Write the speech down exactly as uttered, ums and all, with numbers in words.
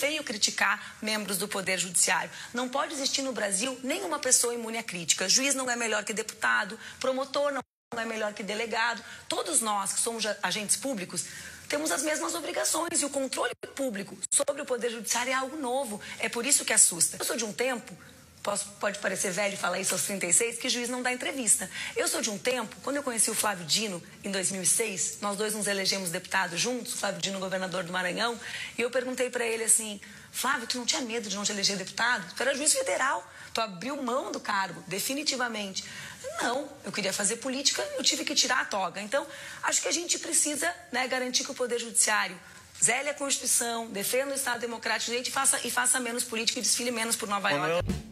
feio criticar membros do Poder Judiciário. Não pode existir no Brasil nenhuma pessoa imune à crítica. Juiz não é melhor que deputado, promotor não é melhor que delegado. Todos nós que somos agentes públicos temos as mesmas obrigações e o controle público sobre o Poder Judiciário é algo novo. É por isso que assusta. Eu sou de um tempo, posso, pode parecer velho falar isso aos trinta e seis, que juiz não dá entrevista. Eu sou de um tempo, quando eu conheci o Flávio Dino em dois mil e seis, nós dois nos elegemos deputados juntos, o Flávio Dino governador do Maranhão, e eu perguntei para ele assim, Flávio, tu não tinha medo de não te eleger deputado? Tu era juiz federal, tu abriu mão do cargo, definitivamente. Não, eu queria fazer política, eu tive que tirar a toga. Então, acho que a gente precisa, né, garantir que o Poder Judiciário zele a Constituição, defenda o Estado Democrático de Direito e faça, e faça menos política e desfile menos por Nova York.